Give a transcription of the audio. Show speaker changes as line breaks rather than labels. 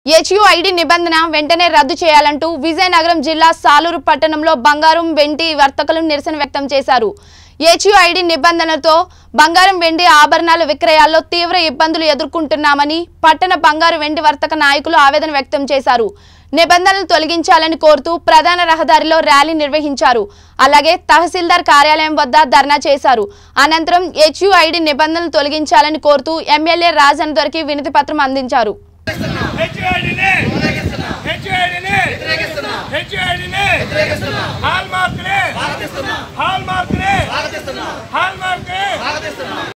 HUID నిబంధన వెంటనే రద్దు చేయాలంటూ విజయనగరం జిల్లా సాలూరు పట్టణంలో బంగారం వెండి వర్తకులు నిరసన వ్యక్తం చేశారు. హెచ్యుఐడి నిబంధనలతో బంగారం వెండి ఆభరణాల విక్రయాల్లో తీవ్ర ఇబ్బందులు ఎదుర్కొంటున్నామని పట్టణ బంగారు వెండి వర్తక నాయకులు ఆవేదన వ్యక్తం చేశారు. నిబంధనలు తొలగించాలని కోరుతూ ప్రధాన రహదారిలో ర్యాలీ నిర్వహించారు. అలాగే తహసీల్దార్ కార్యాలయం వద్ద ధర్నా చేశారు. అనంతరం హెచ్యుఐడి నిబంధనలు తొలగించాలని కోరుతూ ఎమ్మెల్యే రాజన్ దొరికి వినతి పత్రం అందించారు.
Hall mark